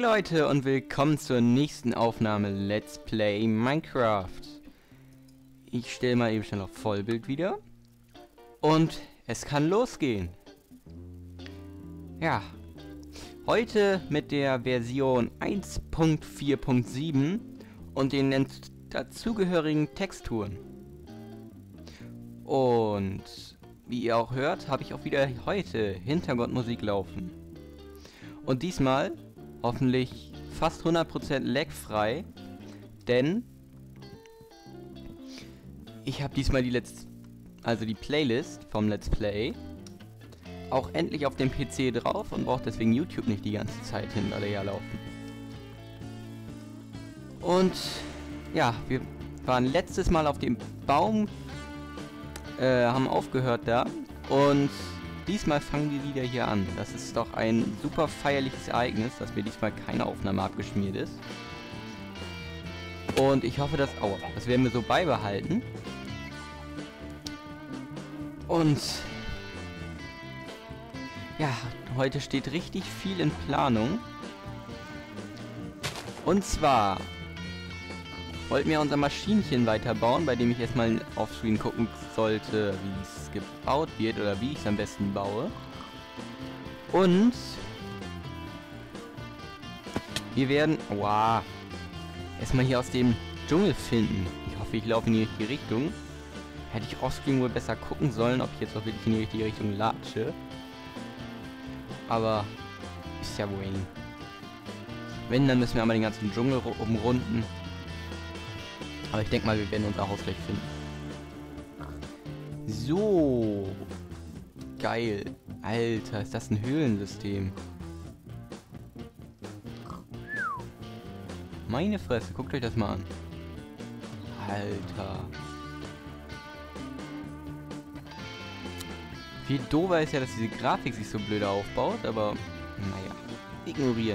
Leute und willkommen zur nächsten Aufnahme Let's Play Minecraft. Ich stelle mal eben schnell auf Vollbild wieder. Und es kann losgehen. Ja. Heute mit der Version 1.4.7 und den dazugehörigen Texturen. Und wie ihr auch hört, habe ich auch wieder heute Hintergrundmusik laufen. Und diesmal hoffentlich fast 100% lagfrei, denn ich habe diesmal die Playlist vom Let's Play auch endlich auf dem PC drauf und brauche deswegen YouTube nicht die ganze Zeit hinterher laufen. Und ja, wir waren letztes Mal auf dem Baum, haben aufgehört da und diesmal fangen wir wieder hier an. Das ist doch ein super feierliches Ereignis, dass mir diesmal keine Aufnahme abgeschmiert ist. Und ich hoffe, das werden wir so beibehalten. Und ja, heute steht richtig viel in Planung. Und zwar wollten wir unser Maschinchen weiterbauen, bei dem ich erstmal offscreen gucken sollte, wie es gebaut wird oder wie ich es am besten baue. Und wir werden erstmal hier aus dem Dschungel finden. Ich hoffe, ich laufe in die richtige Richtung. Hätte ich offscreen wohl besser gucken sollen, ob ich jetzt auch wirklich in die richtige Richtung latsche. Aber ist ja wohl. Wenn, dann müssen wir einmal den ganzen Dschungel umrunden. Aber ich denke mal, wir werden unser Haus gleich finden. So. Geil. Alter, ist das ein Höhlensystem. Meine Fresse, guckt euch das mal an. Alter. Viel doofer ist ja, dass diese Grafik sich so blöd aufbaut, aber naja, ignorieren.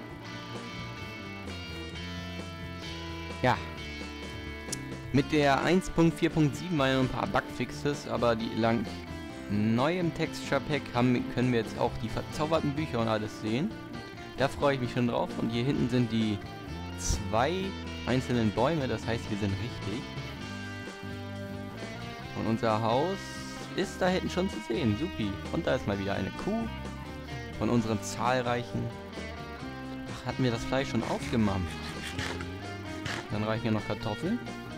Ja. Mit der 1.4.7 waren ja noch ein paar Bugfixes, aber die lang neu im Texture Pack können wir jetzt auch die verzauberten Bücher und alles sehen. Da freue ich mich schon drauf. Und hier hinten sind die zwei einzelnen Bäume, das heißt, wir sind richtig. Und unser Haus ist da hinten schon zu sehen. Supi. Und da ist mal wieder eine Kuh von unseren zahlreichen. Ach, hatten wir das Fleisch schon aufgemampft? Dann reichen ja noch Kartoffeln.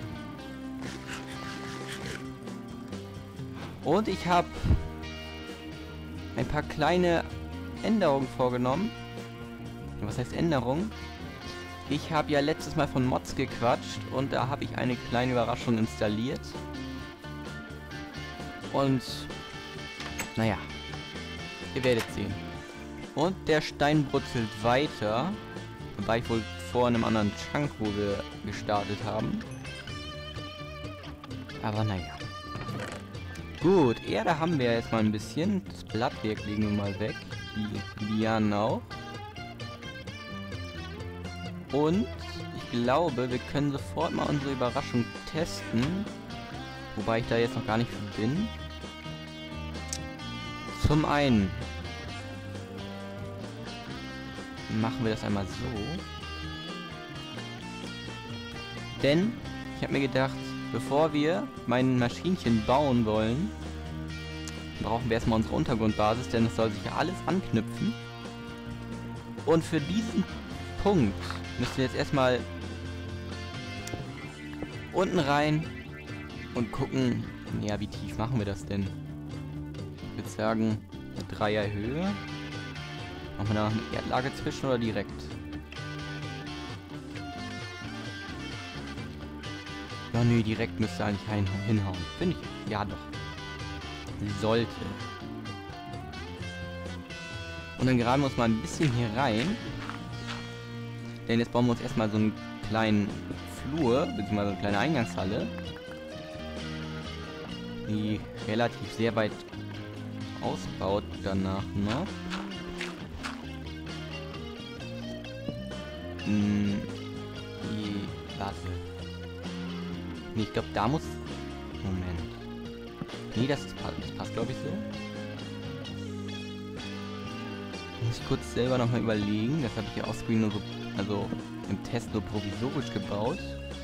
Und ich habe ein paar kleine Änderungen vorgenommen. Was heißt Änderungen? Ich habe ja letztes Mal von Mods gequatscht und da habe ich eine kleine Überraschung installiert. Und naja, ihr werdet sehen. Und der Stein brutzelt weiter. War ich wohl vor einem anderen Chunk, wo wir gestartet haben. Aber naja. Gut, Erde haben wir jetzt mal ein bisschen. Das Blattwerk legen wir mal weg. Die Lianen auch. Und ich glaube, wir können sofort mal unsere Überraschung testen. Wobei ich da jetzt noch gar nicht bin. Zum einen machen wir das einmal so. Denn ich habe mir gedacht, bevor wir mein Maschinchen bauen wollen, brauchen wir erstmal unsere Untergrundbasis, denn es soll sich ja alles anknüpfen. Und für diesen Punkt müssen wir jetzt erstmal unten rein und gucken, ja, wie tief machen wir das denn? Ich würde sagen, 3er Höhe. Machen wir da noch eine Erdlage zwischen oder direkt? Ja, nö, direkt müsste eigentlich hinhauen. Finde ich. Ja, doch. Sollte. Und dann graben wir uns mal ein bisschen hier rein. Denn jetzt bauen wir uns erstmal so einen kleinen Flur, beziehungsweise eine kleine Eingangshalle. Die relativ sehr weit ausbaut danach noch. Warte. Nee, ich glaube, da muss... Moment. Nee, das passt glaube ich, so. Muss ich kurz selber nochmal überlegen. Das habe ich ja offscreen nur so, also im Test nur provisorisch gebaut.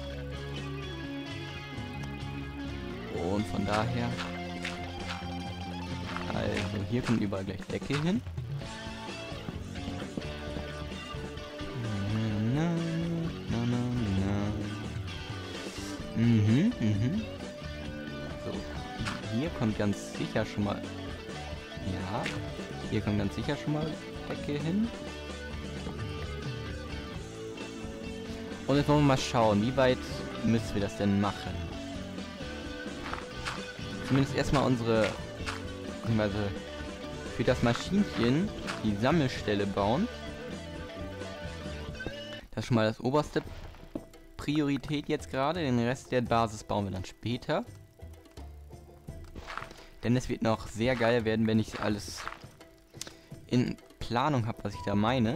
Und von daher... Also hier kommt überall gleich Decke hin. So, hier kommt ganz sicher schon mal... Ja, hier kommt ganz sicher schon mal Decke hin. Und jetzt wollen wir mal schauen, wie weit müssen wir das denn machen. Zumindest erstmal unsere... beziehungsweise für das Maschinchen die Sammelstelle bauen. Das ist schon mal das oberste Priorität jetzt gerade. Den Rest der Basis bauen wir dann später. Denn es wird noch sehr geil werden, wenn ich alles in Planung habe, was ich da meine.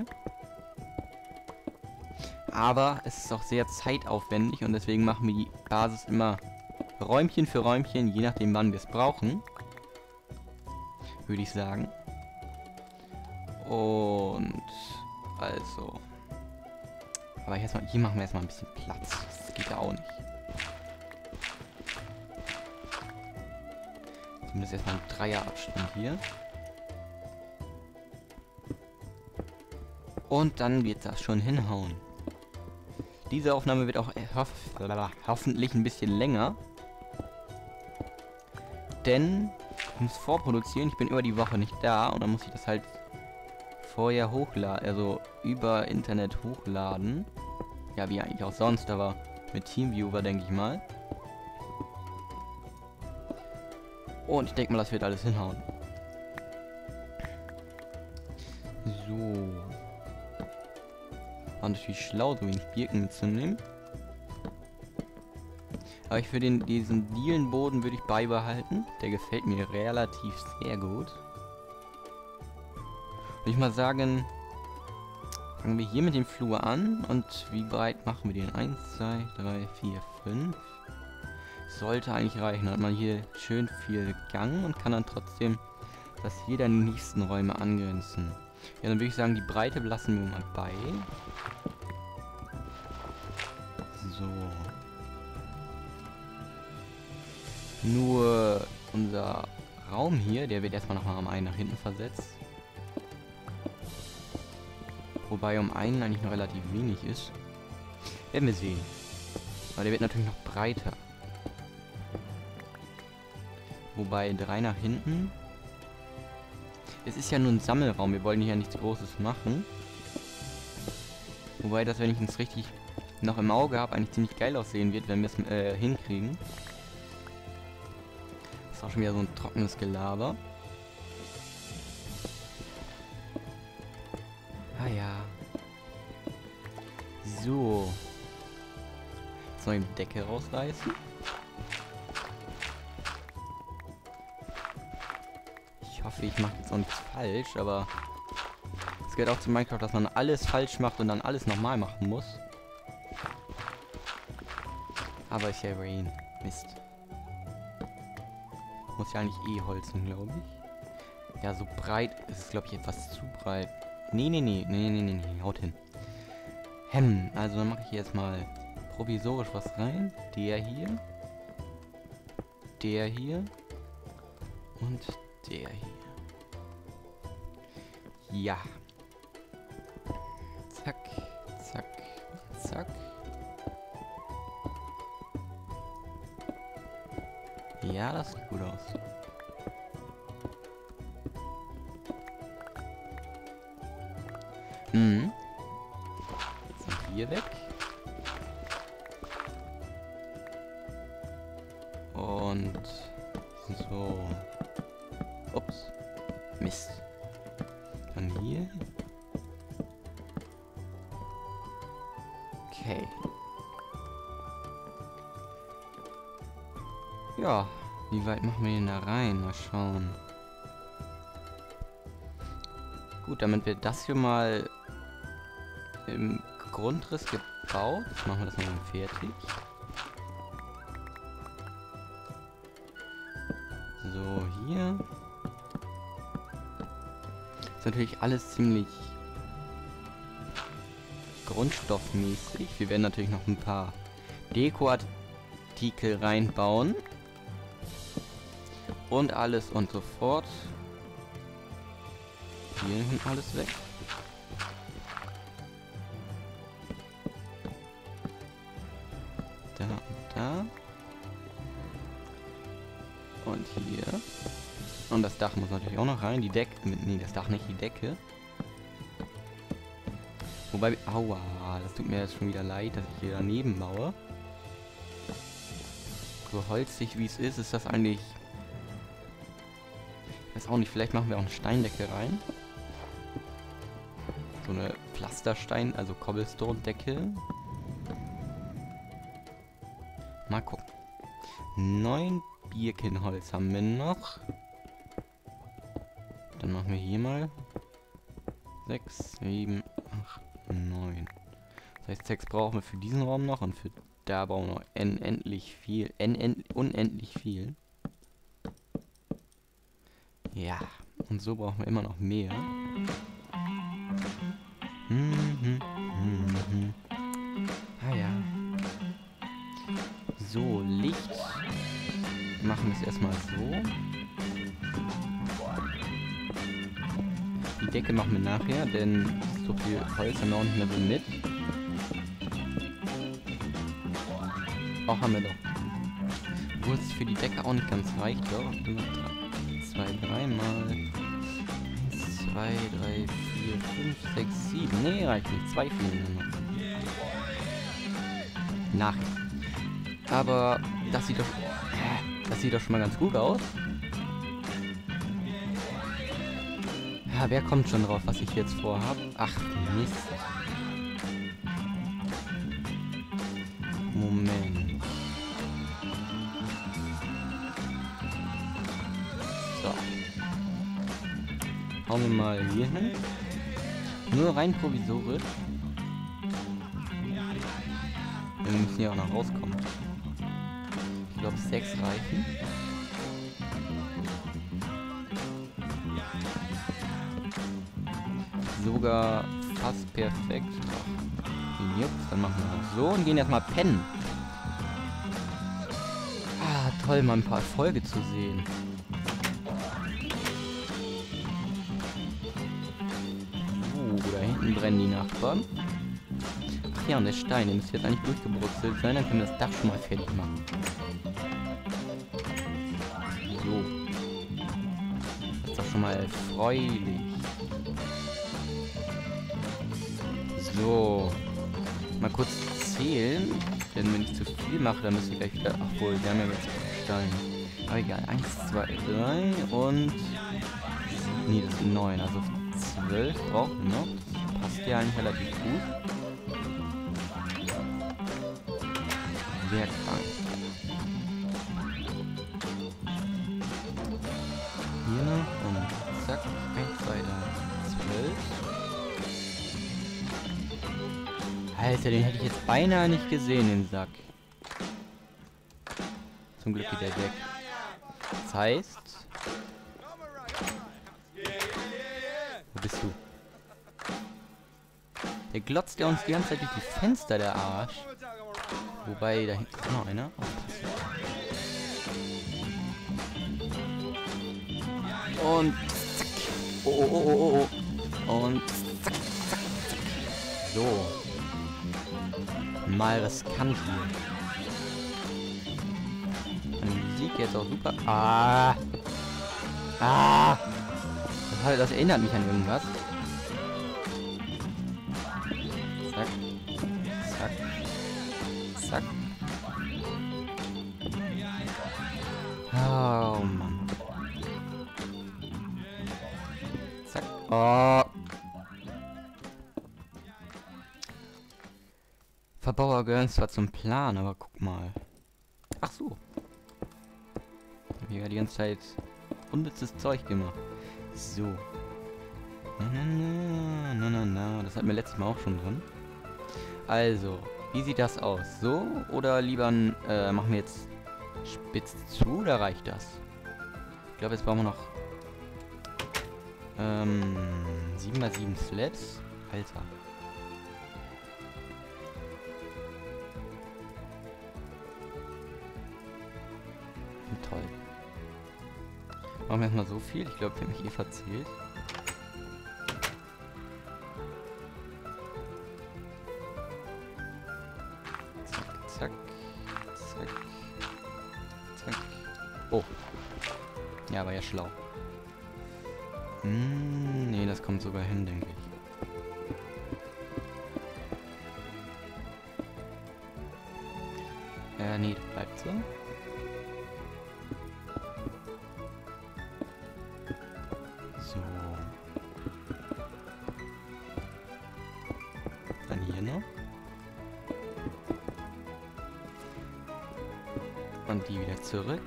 Aber es ist auch sehr zeitaufwendig und deswegen machen wir die Basis immer Räumchen für Räumchen, je nachdem wann wir es brauchen. Würde ich sagen. Und also. Aber hier machen wir erstmal ein bisschen Platz. Das geht ja auch nicht. Zumindest erstmal ein Dreierabstand hier. Und dann wird das schon hinhauen. Diese Aufnahme wird auch hoffentlich ein bisschen länger. Denn ich muss vorproduzieren. Ich bin über die Woche nicht da. Und dann muss ich das halt vorher hochladen. Also über Internet hochladen. Ja, wie eigentlich auch sonst. Aber mit Teamviewer, denke ich mal. Und ich denke mal, das wird alles hinhauen. So. War natürlich schlau, so wenig Birken mitzunehmen. Aber ich für diesen Dielenboden würde ich beibehalten. Der gefällt mir relativ sehr gut. Würde ich mal sagen, fangen wir hier mit dem Flur an. Und wie breit machen wir den? 1, 2, 3, 4, 5. Sollte eigentlich reichen. Dann hat man hier schön viel Gang und kann dann trotzdem das hier dann die nächsten Räume angrenzen. Ja, dann würde ich sagen, die Breite lassen wir mal bei. So. Nur unser Raum hier, der wird erstmal nochmal um einen nach hinten versetzt. Wobei um einen eigentlich noch relativ wenig ist. Werden wir sehen. Aber der wird natürlich noch breiter. Wobei 3 nach hinten. Es ist ja nur ein Sammelraum. Wir wollen hier ja nichts Großes machen. Wobei das, wenn ich es richtig noch im Auge habe, eigentlich ziemlich geil aussehen wird, wenn wir es hinkriegen. Das ist auch schon wieder so ein trockenes Gelaber. Ah ja. So. Jetzt noch die Decke rausreißen. Ich hoffe, ich mache jetzt auch nichts falsch, aber es gehört auch zu Minecraft, dass man alles falsch macht und dann alles nochmal machen muss. Aber ist ja Rain. Mist. Muss ja eigentlich eh holzen, glaube ich. Ja, so breit ist es, glaube ich, etwas zu breit. Nee, haut hin. Also dann mache ich jetzt mal provisorisch was rein. Der hier. Der hier. Und der hier. Ja. Zack, zack, zack. Ja, das sieht gut aus. So, hier weg. Und so. Ups. Mist. Dann hier. Okay. Ja, wie weit machen wir denn da rein? Mal schauen. Gut, damit wir das hier mal im Grundriss gebaut, machen wir das mal fertig. So, hier. natürlich alles ziemlich grundstoffmäßig. Wir werden natürlich noch ein paar Dekoartikel reinbauen. Und alles und so fort. Hier hinten alles weg. Da und da. Und hier. Und das Dach muss natürlich auch noch rein. Die Decke. Nee, das Dach nicht, die Decke. Wobei. Aua, das tut mir jetzt schon wieder leid, dass ich hier daneben baue. So holzig wie es ist das eigentlich. Ich weiß auch nicht, vielleicht machen wir auch eine Steindecke rein. So eine Pflasterstein, also Cobblestone-Decke. Mal gucken. 9 Birkenholz haben wir noch. Dann machen wir hier mal 6, 7, 8, 9. Das heißt, 6 brauchen wir für diesen Raum noch und für da brauchen wir noch unendlich viel. Unendlich viel. Ja, und so brauchen wir immer noch mehr. Ah ja. So, Licht. Machen wir es erstmal so. Die Decke machen wir nachher, denn so viel Holz haben wir auch nicht mehr so mit. Auch haben wir doch. Obwohl es für die Decke auch nicht ganz reicht, doch. 2, 3 mal 1, 2, 3, 4, 5, 6, 7. Nee, reicht nicht. 2 fehlen nur noch. Nachher. Aber das sieht doch schon mal ganz gut aus. Ja, wer kommt schon drauf, was ich jetzt vorhab? Ach, Mist. Moment. So. Hauen wir mal hier hin. Nur rein provisorisch. Wir müssen hier auch noch rauskommen. Ich glaube 6 reichen. Sogar fast perfekt. Jupp, dann machen wir noch so und gehen erstmal pennen. Ah, toll, mal ein paar Erfolge zu sehen. Da hinten brennen die Nachbarn. Ach ja, und der Stein, der müsste jetzt eigentlich durchgebrutzelt sein, dann können wir das Dach schon mal fertig machen. So. Das ist doch schon mal erfreulich. So. Mal kurz zählen. Denn wenn ich zu viel mache, dann müsste ich gleich wieder... Ach wohl, wir haben ja jetzt Stein. Aber egal. 1, 2, 3 und... Nee, das sind 9. Also 12 brauchen wir noch. Das passt ja eigentlich relativ gut. Sehr krank. Hier noch und zack. 1, 2, 3, 12. Alter, den hätte ich jetzt beinahe nicht gesehen, den Sack. Zum Glück geht er weg. Das heißt... Wo bist du? Der glotzt ja uns die ganze Zeit durch die Fenster, der Arsch. Wobei, da hinten ist noch einer. Und zack. Oh. Und zack, zack, zack. So. Mal riskant hier. Und die Musik jetzt auch super. Das erinnert mich an irgendwas. Zack. Zack. Zack. Oh Mann. Zack. Oh. Verbauer gehören zwar zum Plan, aber guck mal. Ach so. Ich habe hier die ganze Zeit unnützes Zeug gemacht. So. Na. Das hatten wir letztes Mal auch schon drin. Also, wie sieht das aus? So? Oder lieber machen wir jetzt spitz zu, oder reicht das? Ich glaube, jetzt brauchen wir noch 7x7 Slabs. Alter. Toll. Machen wir erstmal so viel. Ich glaube, ich habe mich eh verzählt. Zack, zack, zack, zack. Oh. Ja, war ja schlau. Nee, das kommt sogar hin, denke ich. Nee, das bleibt so. So. Dann hier noch. Und die wieder zurück.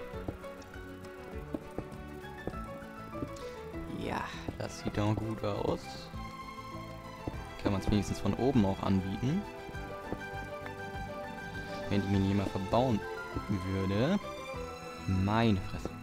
Ja, das sieht doch gut aus. Kann man es wenigstens von oben auch anbieten. Wenn die mir jemand verbauen würde. Meine Fresse.